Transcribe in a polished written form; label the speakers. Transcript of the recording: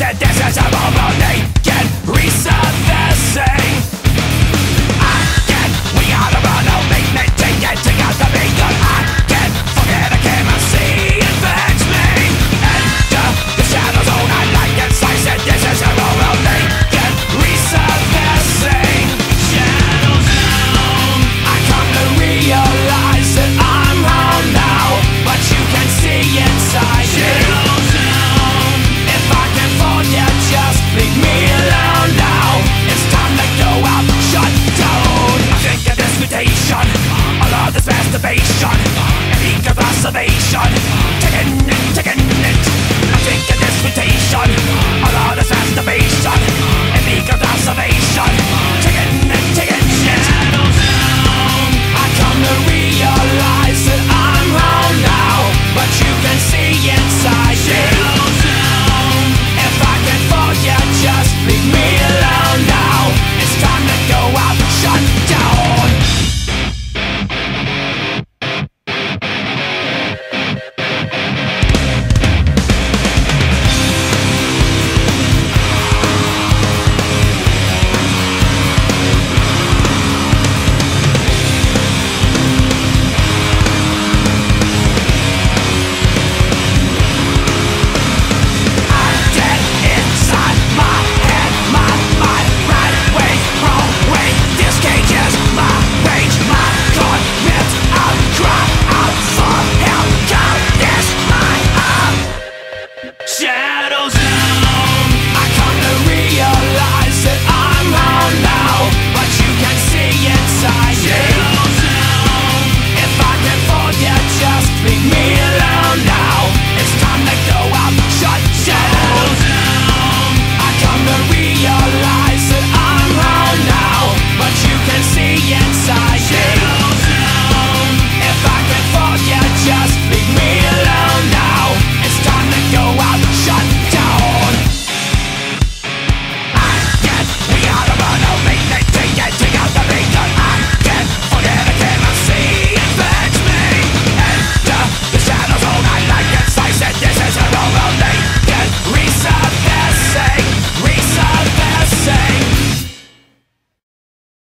Speaker 1: said this is a moment naked resurfacing. We gotta run out, make me take it together because I can't forget I came and see it fix me. Enter the shadow zone, I like it, slice it, this is a moment naked resurfacing. Shadow zone, I come to realize that I'm home now, but you can see inside me. Shadow zone, if I can forget, just leave me alone now. It's time to go out, shut down. I think of this mutation, all of this masturbation, and eager observation, taking it. I think of this mutation, all of this masturbation, and eager observation, taking it. Shadow zone, I come to realize that I'm home now, but you can see inside me. Shadow zone, if I can forget, just leave me alone now. It's time to go out, shut down. I'm dead inside my head, my mind, right way, wrong way. This cage is my rage, my torment. I'll cry out for help. Count this mine up.